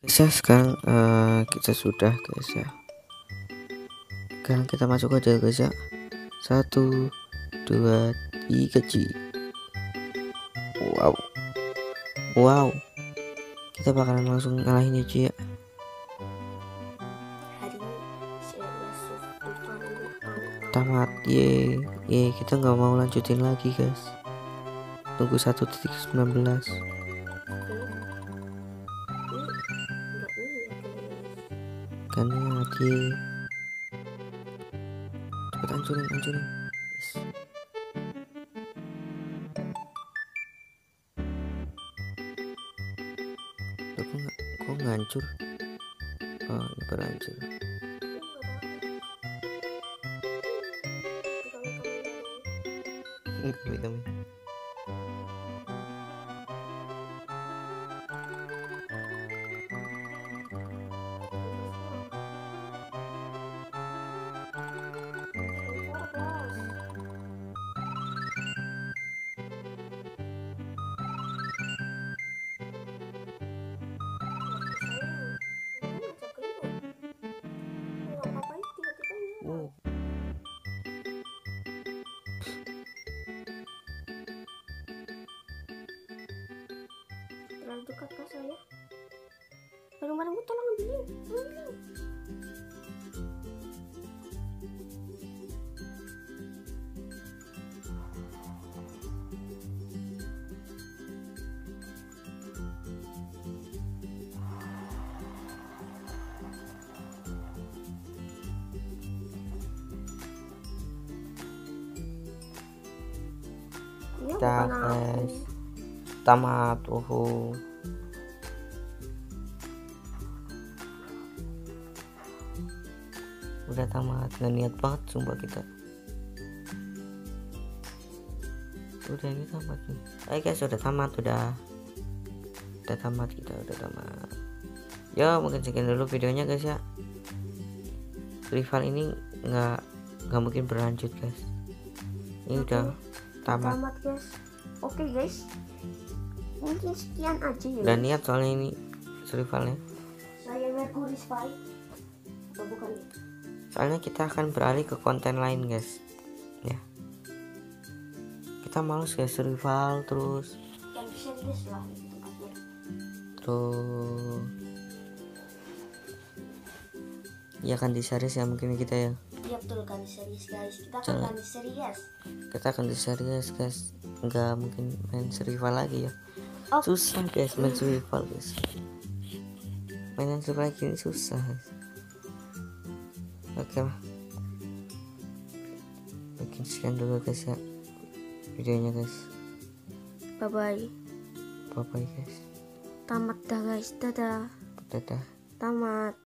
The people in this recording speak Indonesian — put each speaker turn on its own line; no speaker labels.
Sekarang kita sudah guys ya. Sekarang kita masuk aja guys ya. 1 2 3 G. Wow, kita bakalan langsung ngalahin aja ya. Tamat, ye kita nggak mau lanjutin lagi guys. Tunggu 1.19. Kan ye. Cepet hancurin yes. Kok nggak hancur? Oh, ini baru hancur. Kami.
Terlalu dekat kah saya? Barang-barangku tolong ambilin.
Kita guys tamat. Udah tamat, nggak niat banget sumpah kita. Udah ini tamat nih. Ayo guys, udah tamat, udah tamat kita, udah tamat. Ya mungkin sekian dulu videonya guys ya. Rival ini nggak mungkin berlanjut guys. Ini udah tamat
guys. Oke guys, mungkin sekian aja ya.
Udah niat soalnya ini rivalnya.
Saya Mercury Spy atau bukan?
Soalnya kita akan beralih ke konten lain guys ya. Kita males guys rival terus.
Yang serius lah itu tempatnya.
Terus ya kan di series ya mungkin kita ya.
Iya betul kan di series guys. Kita akan di series.
Kita akan di series guys. Nggak mungkin main rival lagi ya. Susah guys main rival guys. Mainan rival lagi ini susah guys. Oke lah. Mungkin sekian dulu guys ya videonya guys.
Bye bye
guys.
Tamat dah guys. Dadah.
Dadah.
Tamat.